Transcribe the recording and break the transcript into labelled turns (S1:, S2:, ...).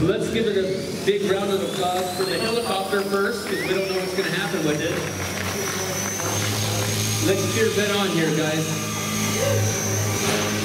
S1: So let's give it a big round of applause for the helicopter first, because we don't know what's going to happen with it. Let's cheer Ben on here, guys.